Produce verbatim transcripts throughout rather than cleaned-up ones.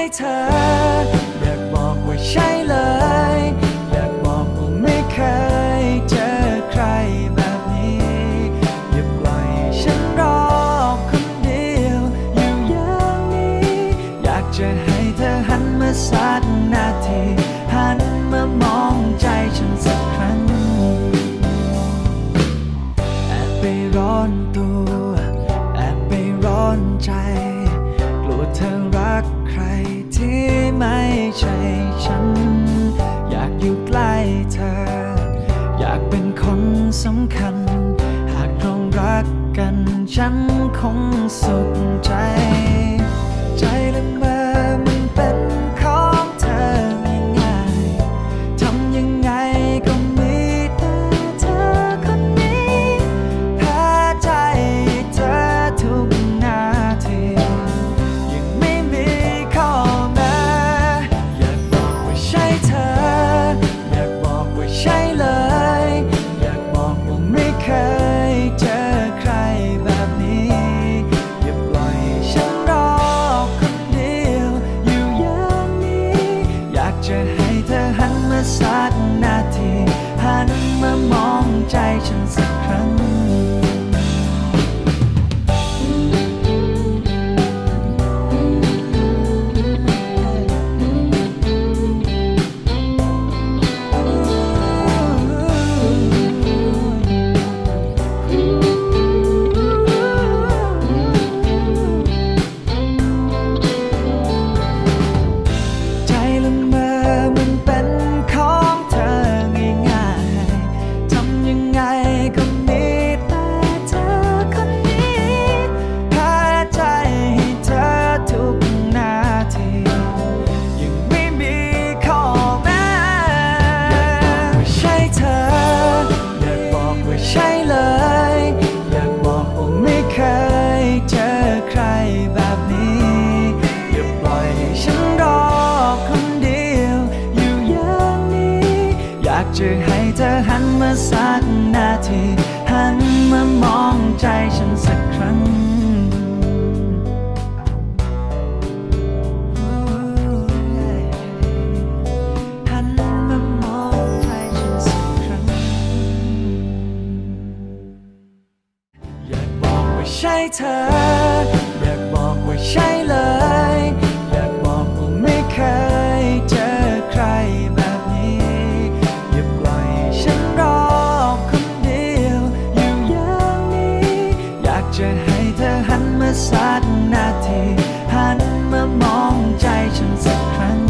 เธออยากบอกว่าใช่เลยอยากบอกว่าไม่เคยเจอใครแบบนี้อย่าปล่อยฉันรอคนเดียวอยู่อย่างนี้อยากจะให้เธอหันมาสักนาทีหันมามองใจฉันสักครั้งแอบไปร้อนตัวแอบไปร้อนใจกลัวเธอรักใครที่ไม่ใช่ฉันอยากอยู่ใกล้เธออยากเป็นคนสำคัญหากเรารักกันฉันคงสุขใจใจละเมอมันเป็นของเธอง่ายๆทำยังไงก็มีแต่เธอคนนี้แพ้ใจเธอทุกนาทียังไม่มีข้อแม้อยากบอกว่าใช่เธออยากบอกว่าใช่เลยอยากบอกว่าไม่เคยเจอใครแบบนี้อย่าปล่อยฉันรอคนเดียวอยู่อย่างนี้อยากจะให้เธอหันมาสักนาทีหันมามองใจฉันสักครั้งใจละเมอมันเป็นของเธอง่ายๆทำยังไงก็มีแต่เธอคนนี้แพ้ใจให้เธอทุกนาทียังไม่มีข้อแม้อยากบอกว่าใช่เธออยากบอกว่าใช่เลยอยากบอกว่าไม่เคยเจอใครแบบนี้อย่าปล่อยให้ฉันรอคนเดียวอยู่อย่างนี้อยากจะให้เธอหันมาสักนาทีหันมามองใจฉันสักครั้งหันมามองใจฉันสักครั้งอยากบอกว่าใช่เธออยากบอกว่าใช่เลยอยากบอกว่าไม่เคยเจอใครแบบนี้อย่าปล่อยฉันรอคนเดียวอยู่อย่างนี้อยากจะให้เธอหันมาสักนาทีหันมามองใจฉันสักครั้ง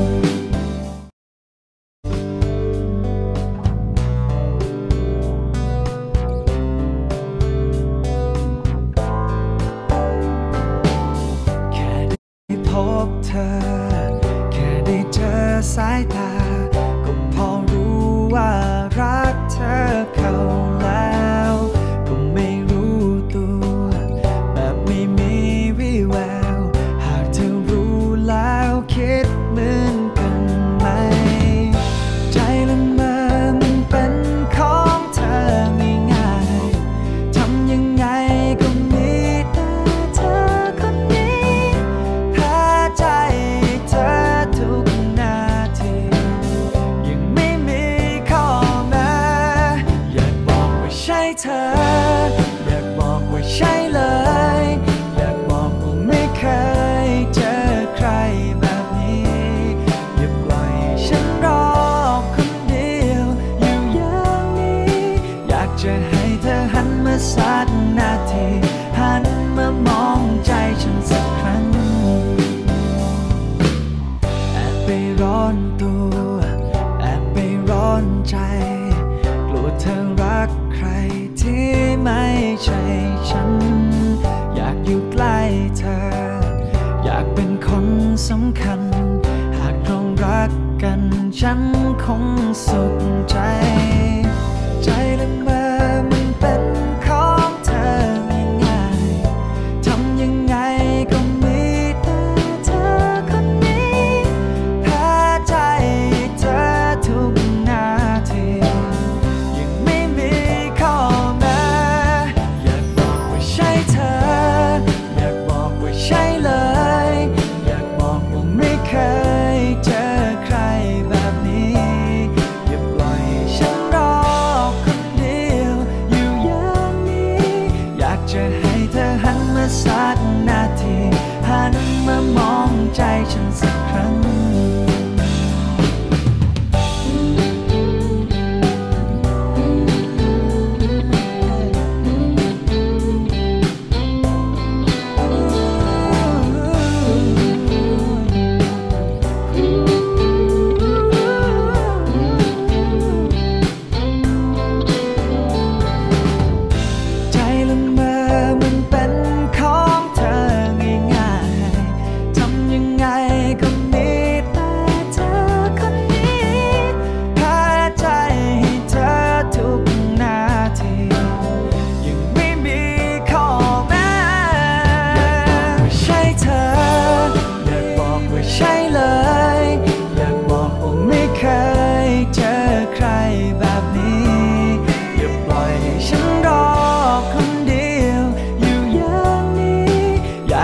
แค่ได้พบเธอแค่ได้เจอสายตาก็พอรู้ว่ารักเธอเข้าแล้วก็ไม่รู้ตัวแบบไม่มีวี่แววหากเธอรู้แล้วคิดเหมือนกันไหมใจละเมอมันเป็นของเธอง่ายๆทำยังไงก็มีแต่เธอคนนี้แพ้ใจเธอทุกนาทียังไม่มีข้อแม้อยากบอกว่าใช่เธออยากบอกว่าใช่เลยอยากบอกว่าไม่เคยเจอใครแบบนี้อย่าปล่อยฉันรอคนเดียวอยู่อย่างนี้อยากจะให้เธอหันมาสักนาทีหันมามองใจฉันสักครั้งแอบไปร้อนตัวแอบไปร้อนใจกลัวเธอรักใครที่ไม่ใช่ฉันอยากอยู่ใกล้เธออยากเป็นคนสำคัญหากเรารักกันฉันคงสุขใจใจละเมอมันเป็นของเธอง่ายๆทำยังไงก็มีแต่เธอคนนี้แพ้ใจเธอทุกนาทียังไม่มีข้อแม้อยากบอกว่าใช่เธออยากบอกว่าใช่เลยอยากบอกว่าไม่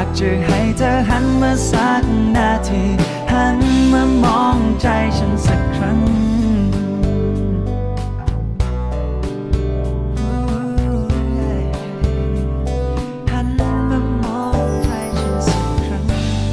ากจะให้เธอหันมาสักนาทีหันมามองใจฉันสักครั้งหันมามองใจฉันสักครั้ง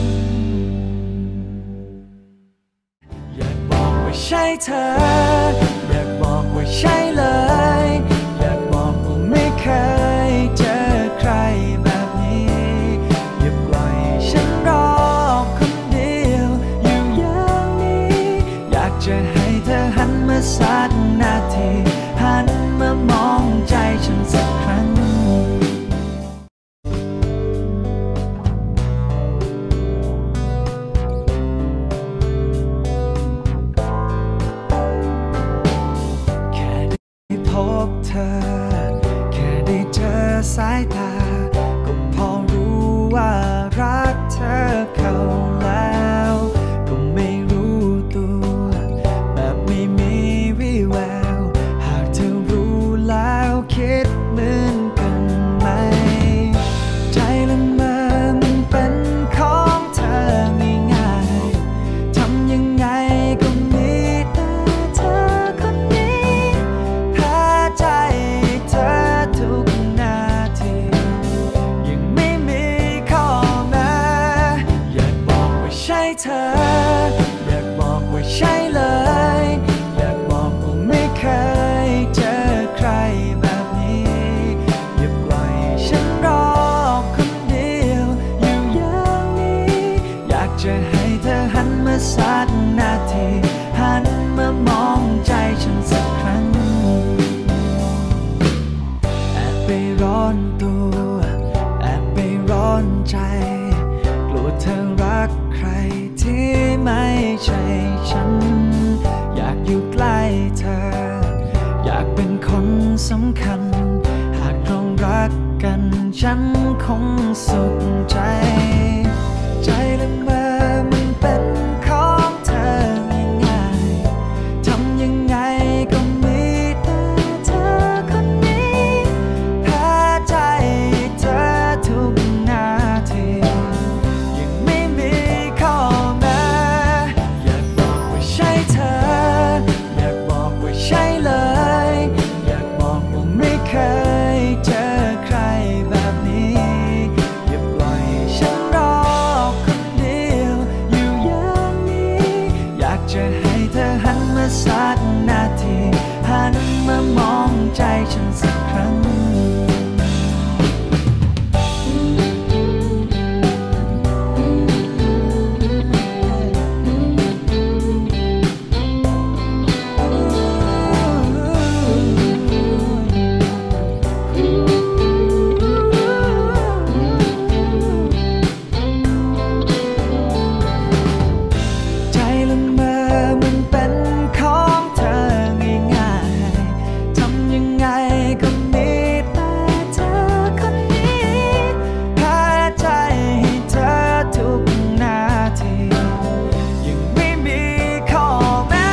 อยากบอกว่าใช่เธออยากบอกว่าใช่เลยอยากบอกว่าไม่เคยเจอใครแบบนี้อย่าปล่อยฉันรอคนเดียวอยู่อย่างนี้อยากจะให้เธอหันมาสักนาทีหันมามองใจฉันสักครั้งพบเธอแค่ได้เจอสายตาก็พอรู้ว่ารักเธอเข้าแล้วก็ไม่รู้ตัวแบบไม่มีวี่แววหากเธอรู้แล้วคิดเหมือนกันไหมใจละเมอมันเป็นของเธอง่ายๆทำยังไงก็มีแต่เธอคนนี้ใจเธอทุกนาทียังไม่มีข้อแม้อยากบอกว่าใช่เธออยากบอกว่าใช่เลยอยากบอกว่าไม่เคยเจอใครแบบนี้อย่าปล่อยฉันรอคนเดียวอยู่อย่างนี้อยากจะให้เธอหันมาสักนาทีหันมามองใจฉันสักครั้งไปร้อนตัวแอบไปร้อนใจกลัวเธอรักใครที่ไม่ใช่ฉันอยากอยู่ใกล้เธออยากเป็นคนสำคัญหากเรารักกันฉันคงสุขใจใจละเมอมันเป็นของเธอง่ายๆทำยังไงก็มีแต่เธอคนนี้ใจเธอทุกนาทียังไม่มีข้อแม้อยากบอกว่าใช่เธออยากบอกว่าใช่เลยอยากบอกว่าไม่เคยเจอใครแบบนี้อย่าปล่อยฉันรอคนเดียวอยู่อย่างนี้อยากจะให้เธอหันมาสักนาทีหันมามองใจฉันสักครั้งใจละเมอมันเป็นของเธอง่ายๆทำยังไงก็มีแต่เธอคนนี้แพ้ใจให้เธอทุกนาทียังไม่มีข้อแม้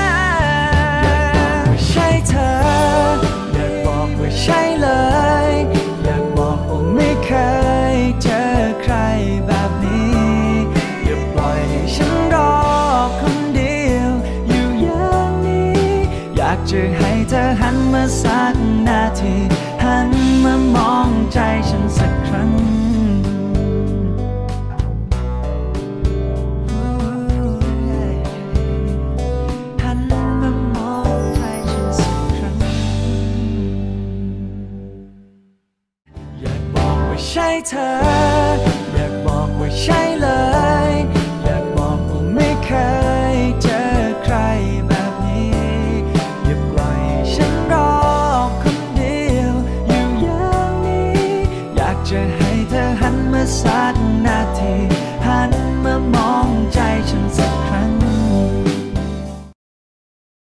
อยากบอกว่าใช่เธออยากบอกว่าใช่เลยอยากบอกว่าไม่เคยเจอใครแบบนี้อย่าปล่อยฉันรอคนเดียวอยู่อย่างนี้อยากจะให้เธอหันมาสักนาทีหันมามองใจฉันสักครั้งหันมามองใจฉันสักครั้งอยากบอกว่าใช่เธออยากบอกว่าใช่เลยอยากบอกว่าไม่เคยเจอใครแบบนี้อย่าปล่อยฉันรอคนเดียวอยู่อย่างนี้อยากจะให้เธอหันมาสัก